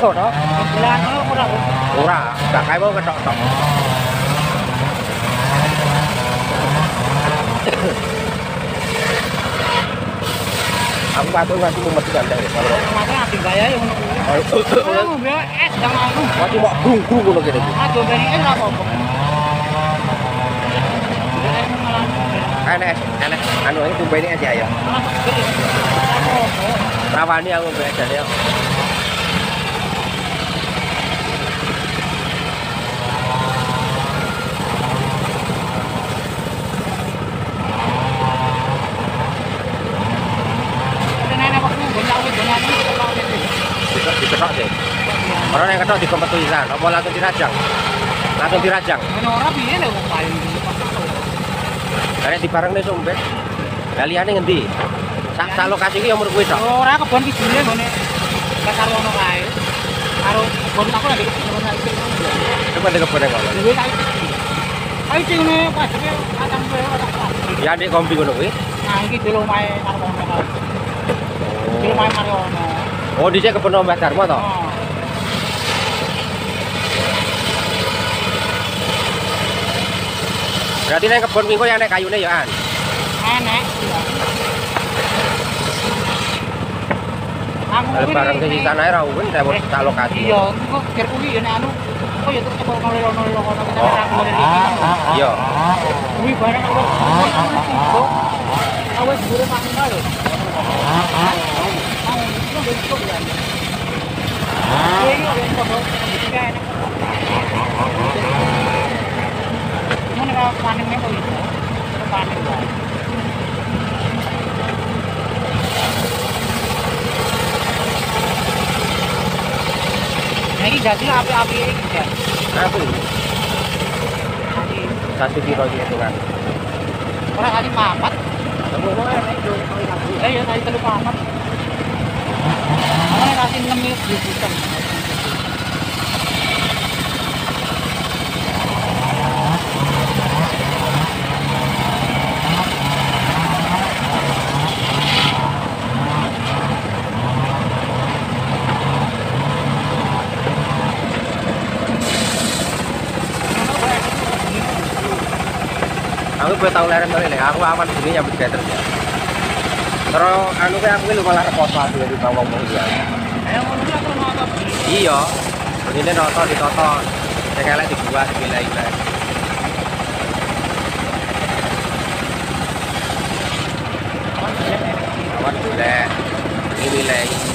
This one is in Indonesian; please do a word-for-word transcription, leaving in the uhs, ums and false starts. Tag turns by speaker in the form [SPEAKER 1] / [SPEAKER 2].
[SPEAKER 1] iso to.
[SPEAKER 2] Bulan ora.
[SPEAKER 1] Ora, gak kae mau ketok-tok. Aku patuh nganti mesti gandeng ya.
[SPEAKER 2] Mate ati gaya yo ngono kuwi. Ora ngombe es jang anu.
[SPEAKER 1] Mati mok grung-grung ngono kene iki.
[SPEAKER 2] Ah dombene es ora apa-apa.
[SPEAKER 1] Enek, enek anu iki tumpene aja ya. Rawani aku mbek jane yo. Diketok sih. Orang yang ketok dikompet tulisan, apa langsung dirajang? Langsung dirajang.
[SPEAKER 2] Ora piye lho wong paling.
[SPEAKER 1] Karek dibarengne sombet. Lah liyane ngendi? Sak sak lokasi iki umur kuwi tok.
[SPEAKER 2] Ora kebon kidule ngene. Gak karo ono kae. Karo kebon aku lagi kebon iki.
[SPEAKER 1] Coba ndek kebon ngono.
[SPEAKER 2] Duwe kae. Kae ngene pasake atang kowe ora pas.
[SPEAKER 1] Ya ndek kompi ngono kuwi.
[SPEAKER 2] Nah iki dulu mae karo ono. Dulu mae karo ono.
[SPEAKER 1] Oh, dhisik kebon Mbah Darmo to? Berarti nek kebon kuwi yang nek kayune ya an.
[SPEAKER 2] Enek. Aku
[SPEAKER 1] bareng ke sisa ae ra uwen lewat sak lokasi.
[SPEAKER 2] Iya, engko ger kuwi ya nek anu. Oh ya terus kebon nol-nol kono kita ora boleh iki.
[SPEAKER 1] Iya.
[SPEAKER 2] Kuwi bareng aku. Awes buru mangga lho. Panennya kok itu, panen lah. Nah ini jadi api-api ini ya.
[SPEAKER 1] Apa ini? Satu kilo gitu kan.
[SPEAKER 2] Orang kali papat.
[SPEAKER 1] Kamu mau enak itu?
[SPEAKER 2] Eh ya tadi telu papat. Orang kasih enam ribu juta.
[SPEAKER 1] Aku boleh tahu leren kali aku aman sini yang bergeser ya. Terus anu kayak aku lu malah repot lagi dari bawah ngomong dia.
[SPEAKER 2] Eh ngono aku ngotot.
[SPEAKER 1] Iya. Begini noto ditoto. Sing elek dibuat dibilai lah. Awan boleh. Ini wilayah